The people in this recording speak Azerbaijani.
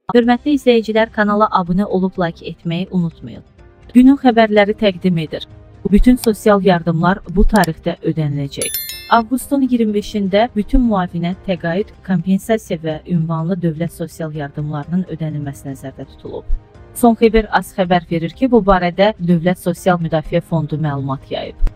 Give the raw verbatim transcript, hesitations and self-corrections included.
Hörmətli izləyicilər, kanala abunə olub like etməyi unutmayın. Günün xəbərləri təqdim edir. Bütün sosial yardımlar bu tarixdə ödəniləcək. Avqustun iyirmi beşində bütün müavinət, təqaüd, kompensasiya və ünvanlı dövlət sosial yardımlarının ödənilməsi nəzərdə tutulub. Son xəbər az xəbər verir ki, bu barədə Dövlət Sosial Müdafiə Fondu məlumat yayıb.